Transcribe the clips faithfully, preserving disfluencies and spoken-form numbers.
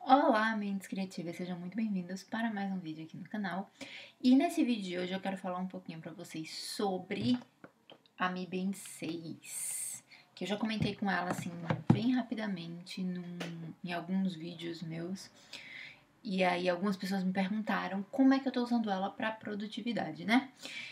Olá, mentes criativas, sejam muito bem-vindos para mais um vídeo aqui no canal. E nesse vídeo de hoje eu quero falar um pouquinho para vocês sobre a Mi Band seis, que eu já comentei com ela assim bem rapidamente num, em alguns vídeos meus. E aí algumas pessoas me perguntaram como é que eu tô usando ela para produtividade, né?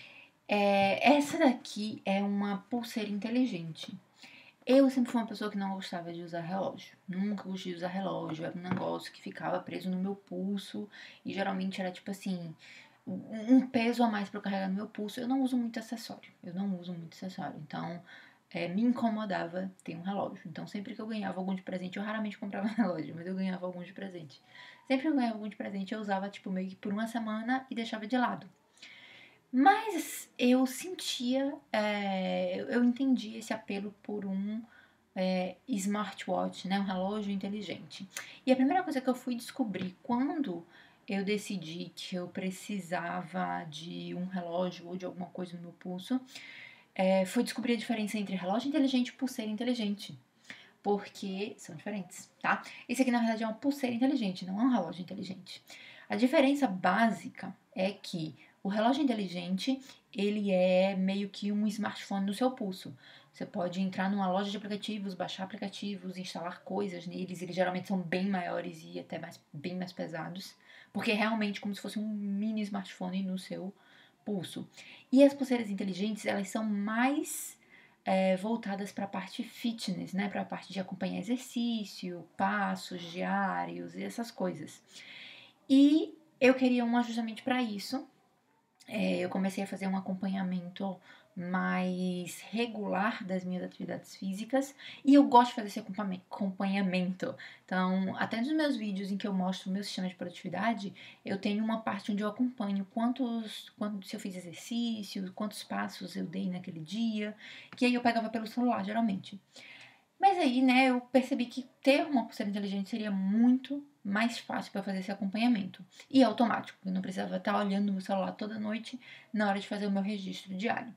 É, essa daqui é uma pulseira inteligente. Eu sempre fui uma pessoa que não gostava de usar relógio. Nunca gostei de usar relógio. Era um negócio que ficava preso no meu pulso. E geralmente era tipo assim, um um peso a mais pra eu carregar no meu pulso. Eu não uso muito acessório. Eu não uso muito acessório. Então, é, me incomodava ter um relógio. Então, sempre que eu ganhava algum de presente, eu raramente comprava relógio, mas eu ganhava algum de presente. Sempre que eu ganhava algum de presente, eu usava tipo meio que por uma semana e deixava de lado. Mas eu sentia, é, eu eu entendi esse apelo por um é, smartwatch, né, um relógio inteligente. E a primeira coisa que eu fui descobrir quando eu decidi que eu precisava de um relógio ou de alguma coisa no meu pulso, é, foi descobrir a diferença entre relógio inteligente e pulseira inteligente. Porque são diferentes, tá? Esse aqui, na verdade, é uma pulseira inteligente, não é um relógio inteligente. A diferença básica é que o relógio inteligente, ele é meio que um smartphone no seu pulso. Você pode entrar numa loja de aplicativos, baixar aplicativos, instalar coisas neles. Eles geralmente são bem maiores e até mais, bem mais pesados. Porque é realmente como se fosse um mini smartphone no seu pulso. E as pulseiras inteligentes, elas são mais é, voltadas para a parte fitness, né? Para a parte de acompanhar exercício, passos diários e essas coisas. E eu queria uma justamente para isso. É, eu comecei a fazer um acompanhamento mais regular das minhas atividades físicas e eu gosto de fazer esse acompanhamento. Então, até nos meus vídeos em que eu mostro o meu sistema de produtividade, eu tenho uma parte onde eu acompanho quantos, quantos se eu fiz exercício, quantos passos eu dei naquele dia, que aí eu pegava pelo celular, geralmente. Mas aí, né, eu percebi que ter uma pulseira inteligente seria muito mais fácil para fazer esse acompanhamento. E automático, eu não precisava estar olhando no meu celular toda noite na hora de fazer o meu registro diário.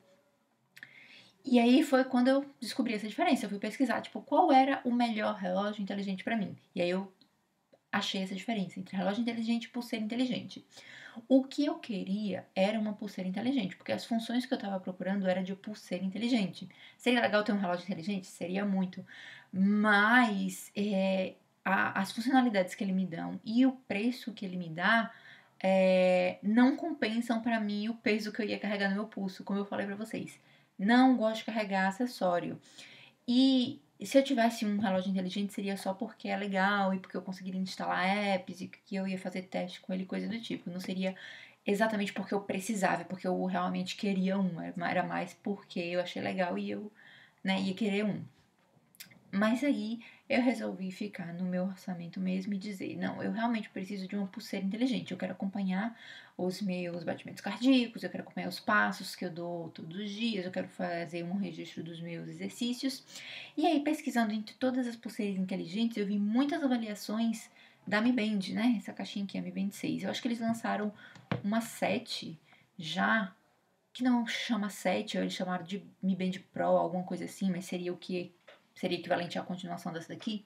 E aí foi quando eu descobri essa diferença. Eu fui pesquisar, tipo, qual era o melhor relógio inteligente para mim. E aí eu achei essa diferença entre relógio inteligente e pulseira inteligente. O que eu queria era uma pulseira inteligente, porque as funções que eu estava procurando era de pulseira inteligente. Seria legal ter um relógio inteligente? Seria muito. Mas é, a, as funcionalidades que ele me dão e o preço que ele me dá é, não compensam para mim o peso que eu ia carregar no meu pulso, como eu falei para vocês. Não gosto de carregar acessório. E se eu tivesse um relógio inteligente, seria só porque é legal e porque eu conseguiria instalar apps e que eu ia fazer teste com ele, coisa do tipo. Não seria exatamente porque eu precisava, porque eu realmente queria um. Era mais porque eu achei legal e eu, né, ia querer um. Mas aí eu resolvi ficar no meu orçamento mesmo e dizer: não, eu realmente preciso de uma pulseira inteligente. Eu quero acompanhar os meus batimentos cardíacos, eu quero acompanhar os passos que eu dou todos os dias, eu quero fazer um registro dos meus exercícios. E aí, pesquisando entre todas as pulseiras inteligentes, eu vi muitas avaliações da Mi Band, né? Essa caixinha aqui, a Mi Band seis. Eu acho que eles lançaram uma sete já, que não chama sete, ou eles chamaram de Mi Band Pro, alguma coisa assim, mas seria o que seria equivalente à continuação dessa daqui.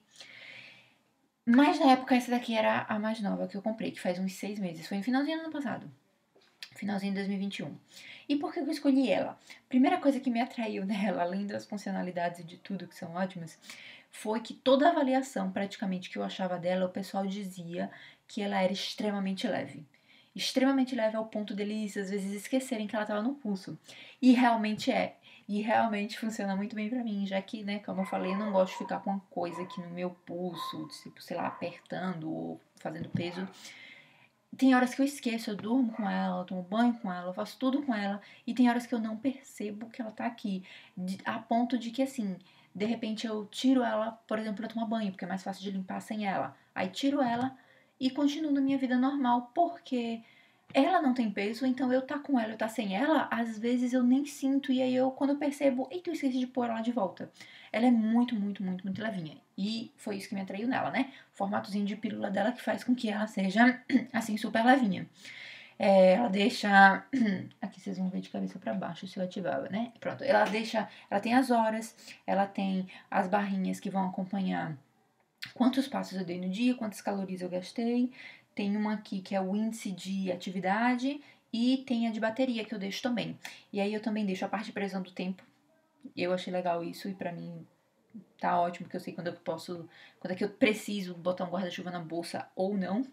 Mas na época essa daqui era a mais nova que eu comprei, que faz uns seis meses. Foi no finalzinho do ano passado. Finalzinho de dois mil e vinte e um. E por que eu escolhi ela? Primeira coisa que me atraiu nela, além das funcionalidades e de tudo que são ótimas, foi que toda a avaliação praticamente que eu achava dela, o pessoal dizia que ela era extremamente leve. Extremamente leve ao ponto deles às vezes esquecerem que ela estava no pulso. E realmente é. E realmente funciona muito bem pra mim, já que, né, como eu falei, eu não gosto de ficar com uma coisa aqui no meu pulso, tipo, sei lá, apertando ou fazendo peso. Tem horas que eu esqueço, eu durmo com ela, eu tomo banho com ela, eu faço tudo com ela, e tem horas que eu não percebo que ela tá aqui, de, a ponto de que, assim, de repente eu tiro ela, por exemplo, pra tomar banho, porque é mais fácil de limpar sem ela. Aí tiro ela e continuo na minha vida normal, porque ela não tem peso, então eu tá com ela, eu tá sem ela, às vezes eu nem sinto, e aí eu, quando eu percebo, eita, eu esqueci de pôr ela de volta. Ela é muito, muito, muito, muito levinha. E foi isso que me atraiu nela, né? O formatozinho de pílula dela que faz com que ela seja, assim, super levinha. É, ela deixa. Aqui vocês vão ver de cabeça para baixo se eu ativava, né? Pronto. Ela deixa. Ela tem as horas, ela tem as barrinhas que vão acompanhar quantos passos eu dei no dia, quantas calorias eu gastei. Tem uma aqui que é o índice de atividade e tem a de bateria que eu deixo também. E aí eu também deixo a parte de previsão do tempo. Eu achei legal isso e pra mim tá ótimo, porque eu sei quando eu posso, quando é que eu preciso botar um guarda-chuva na bolsa ou não.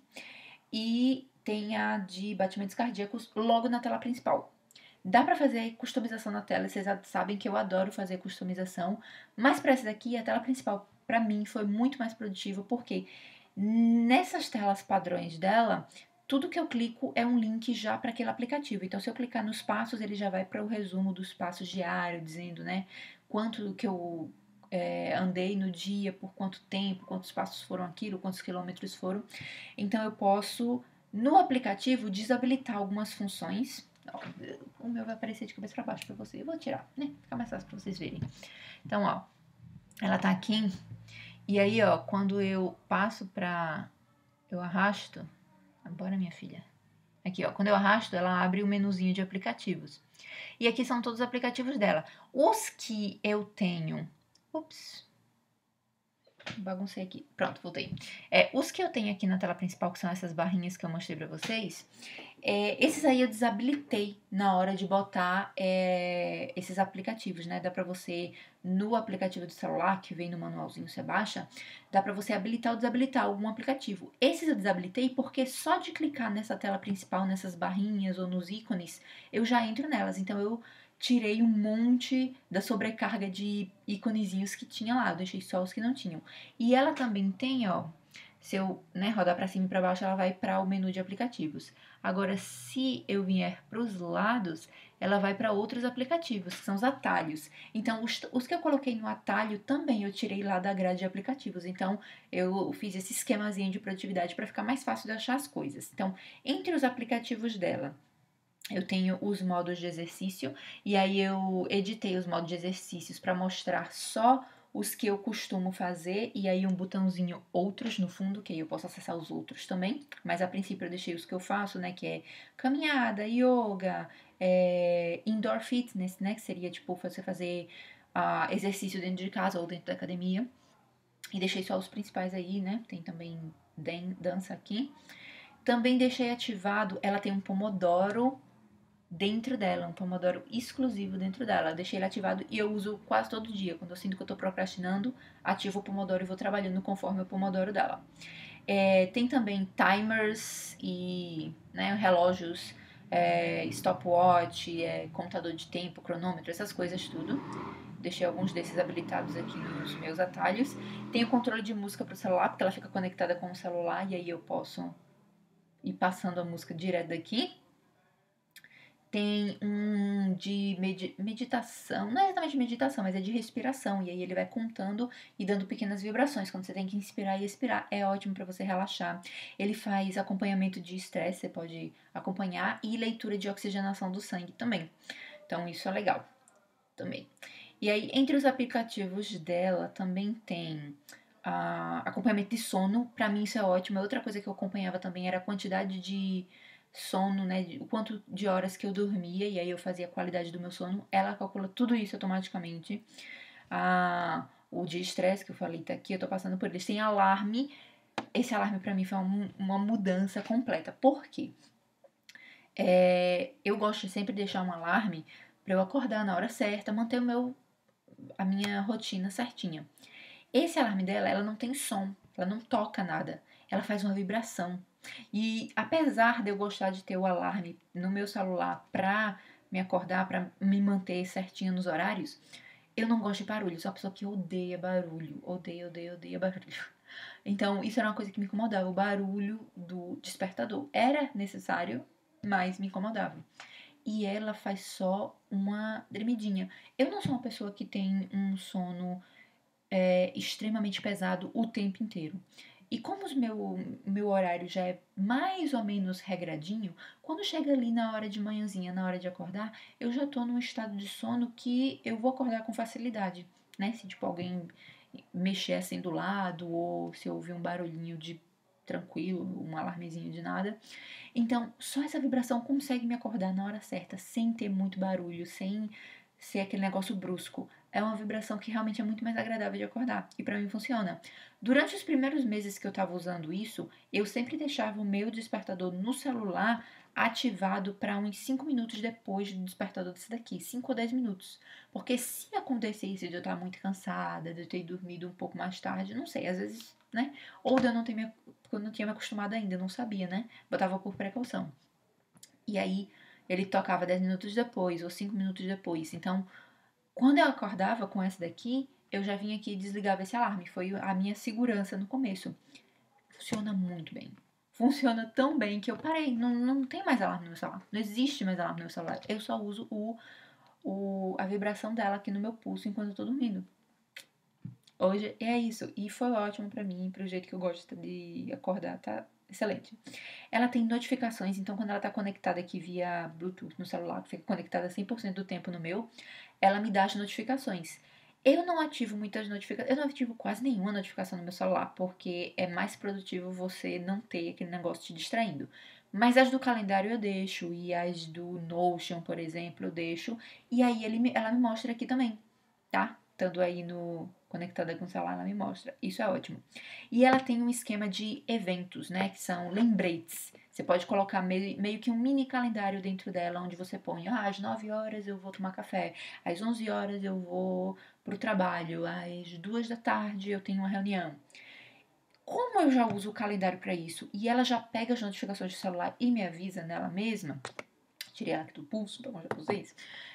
E tem a de batimentos cardíacos logo na tela principal. Dá pra fazer customização na tela, vocês já sabem que eu adoro fazer customização, mas pra essa daqui, a tela principal, pra mim, foi muito mais produtiva, porque nessas telas padrões dela, tudo que eu clico é um link já para aquele aplicativo. Então, se eu clicar nos passos, ele já vai para o resumo dos passos diário, dizendo, né, quanto que eu é, andei no dia, por quanto tempo, quantos passos foram aquilo, quantos quilômetros foram. Então, eu posso, no aplicativo, desabilitar algumas funções. Ó, o meu vai aparecer de cabeça para baixo para você. Eu vou tirar, né? Fica mais fácil para vocês verem. Então, ó, ela tá aqui. E aí, ó, quando eu passo pra... Eu arrasto... Bora, minha filha. Aqui, ó, quando eu arrasto, ela abre o menuzinho de aplicativos. E aqui são todos os aplicativos dela. Os que eu tenho... Ups. Baguncei aqui. Pronto, voltei. É, os que eu tenho aqui na tela principal, que são essas barrinhas que eu mostrei pra vocês, é, esses aí eu desabilitei na hora de botar é, esses aplicativos, né? Dá pra você, no aplicativo do celular, que vem no manualzinho, você baixa, dá pra você habilitar ou desabilitar algum aplicativo. Esses eu desabilitei porque só de clicar nessa tela principal, nessas barrinhas ou nos ícones, eu já entro nelas. Então, eu tirei um monte da sobrecarga de íconezinhos que tinha lá, eu deixei só os que não tinham. E ela também tem, ó, se eu, né, rodar para cima e para baixo, ela vai para o menu de aplicativos. Agora, se eu vier para os lados, ela vai para outros aplicativos, que são os atalhos. Então, os, os que eu coloquei no atalho também eu tirei lá da grade de aplicativos. Então, eu fiz esse esquemazinho de produtividade para ficar mais fácil de achar as coisas. Então, entre os aplicativos dela, eu tenho os modos de exercício e aí eu editei os modos de exercícios para mostrar só os que eu costumo fazer e aí um botãozinho outros no fundo, que aí eu posso acessar os outros também, mas a princípio eu deixei os que eu faço, né, que é caminhada, yoga, é, indoor fitness, né, que seria tipo você fazer uh, exercício dentro de casa ou dentro da academia, e deixei só os principais aí, né, tem também dança aqui. Também deixei ativado, ela tem um Pomodoro dentro dela, um Pomodoro exclusivo dentro dela. Eu deixei ele ativado e eu uso quase todo dia. Quando eu sinto que eu tô procrastinando, ativo o Pomodoro e vou trabalhando conforme o Pomodoro dela. É, tem também timers e né, relógios, é, stopwatch, é, contador de tempo, cronômetro, essas coisas tudo. Deixei alguns desses habilitados aqui nos meus atalhos. Tem o controle de música pro celular, porque ela fica conectada com o celular e aí eu posso ir passando a música direto daqui. Tem um de med meditação, não é exatamente meditação, mas é de respiração. E aí ele vai contando e dando pequenas vibrações quando você tem que inspirar e expirar. É ótimo para você relaxar. Ele faz acompanhamento de estresse, você pode acompanhar, e leitura de oxigenação do sangue também. Então isso é legal também. E aí, entre os aplicativos dela, também tem uh, acompanhamento de sono. Pra mim isso é ótimo. Outra coisa que eu acompanhava também era a quantidade de sono, né, o quanto de horas que eu dormia, e aí eu fazia a qualidade do meu sono. Ela calcula tudo isso automaticamente. Ah, o de estresse que eu falei tá aqui, eu tô passando por eles. Tem alarme. Esse alarme pra mim foi uma, uma mudança completa. Por quê? É, eu gosto de sempre deixar um alarme pra eu acordar na hora certa, manter o meu, a minha rotina certinha. Esse alarme dela, ela não tem som, ela não toca nada, ela faz uma vibração. E apesar de eu gostar de ter o alarme no meu celular pra me acordar, pra me manter certinho nos horários, eu não gosto de barulho. Sou uma pessoa que odeia barulho. Odeia, odeia, odeia barulho. Então, isso era uma coisa que me incomodava. O barulho do despertador era necessário, mas me incomodava. E ela faz só uma tremidinha. Eu não sou uma pessoa que tem um sono é, extremamente pesado o tempo inteiro. E como o meu, meu horário já é mais ou menos regradinho, quando chega ali na hora de manhãzinha, na hora de acordar, eu já tô num estado de sono que eu vou acordar com facilidade, né? Se, tipo, alguém mexer assim do lado, ou se eu ouvir um barulhinho de tranquilo, um alarmezinho de nada. Então, só essa vibração consegue me acordar na hora certa, sem ter muito barulho, sem ser aquele negócio brusco. é uma vibração que realmente é muito mais agradável de acordar. E pra mim funciona. Durante os primeiros meses que eu tava usando isso, eu sempre deixava o meu despertador no celular ativado para uns cinco minutos depois do despertador desse daqui, cinco ou dez minutos. Porque se acontecesse de eu estar muito cansada, de eu ter dormido um pouco mais tarde, não sei, às vezes, né? Ou de eu não ter me, porque eu não tinha me acostumado ainda, eu não sabia, né? Botava por precaução. E aí ele tocava dez minutos depois ou cinco minutos depois. Então, quando eu acordava com essa daqui, eu já vinha aqui e desligava esse alarme. Foi a minha segurança no começo. Funciona muito bem. Funciona tão bem que eu parei. Não, não tem mais alarme no meu celular. Não existe mais alarme no meu celular. Eu só uso o, o, a vibração dela aqui no meu pulso enquanto eu tô dormindo. Hoje é isso. E foi ótimo pra mim, pro jeito que eu gosto de acordar. Tá excelente. Ela tem notificações, então quando ela tá conectada aqui via Bluetooth no celular, que fica conectada cem por cento do tempo no meu, ela me dá as notificações. Eu não ativo muitas notificações, eu não ativo quase nenhuma notificação no meu celular, porque é mais produtivo você não ter aquele negócio te distraindo. Mas as do calendário eu deixo, e as do Notion, por exemplo, eu deixo, e aí ele me, ela me mostra aqui também, tá? Estando aí no conectada com o celular, ela me mostra. Isso é ótimo. E ela tem um esquema de eventos, né? Que são lembretes. Você pode colocar meio, meio que um mini calendário dentro dela, onde você põe, ah, às nove horas eu vou tomar café, às onze horas eu vou pro trabalho, às duas da tarde eu tenho uma reunião. Como eu já uso o calendário para isso e ela já pega as notificações do celular e me avisa nela mesma, tirei ela aqui do pulso para mostrar pra vocês,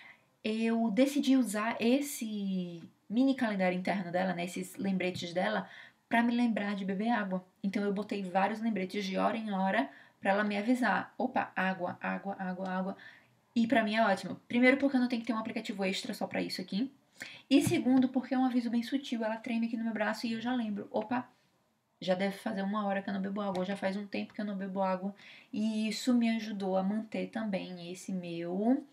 eu decidi usar esse mini calendário interno dela, né, esses lembretes dela, para me lembrar de beber água. Então eu botei vários lembretes de hora em hora para ela me avisar. Opa, água, água, água, água. E para mim é ótimo. Primeiro porque eu não tenho que ter um aplicativo extra só para isso aqui. E segundo porque é um aviso bem sutil. Ela treme aqui no meu braço e eu já lembro. Opa, já deve fazer uma hora que eu não bebo água. Já faz um tempo que eu não bebo água. E isso me ajudou a manter também esse meu...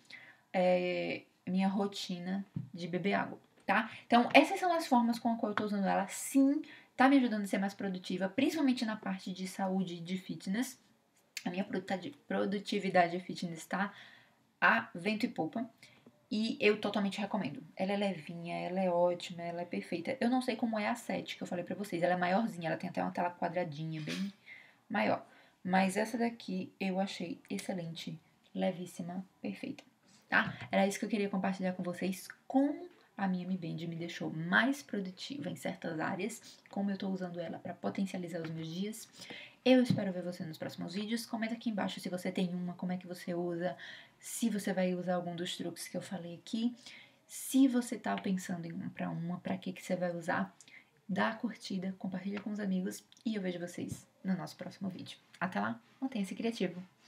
É, minha rotina de beber água, tá? Então, essas são as formas com a qual eu tô usando ela. Sim, tá me ajudando a ser mais produtiva, principalmente na parte de saúde e de fitness. A minha produtividade de fitness tá a vento e popa. E eu totalmente recomendo. Ela é levinha, ela é ótima, ela é perfeita. Eu não sei como é a sete que eu falei pra vocês. Ela é maiorzinha, ela tem até uma tela quadradinha, bem maior. Mas essa daqui eu achei excelente, levíssima, perfeita. Tá? Era isso que eu queria compartilhar com vocês, como a minha Mi Band me deixou mais produtiva em certas áreas, como eu tô usando ela para potencializar os meus dias. Eu espero ver você nos próximos vídeos. Comenta aqui embaixo se você tem uma, como é que você usa, se você vai usar algum dos truques que eu falei aqui. Se você tá pensando em comprar uma, para que que você vai usar, dá a curtida, compartilha com os amigos e eu vejo vocês no nosso próximo vídeo. Até lá, mantenha-se criativo!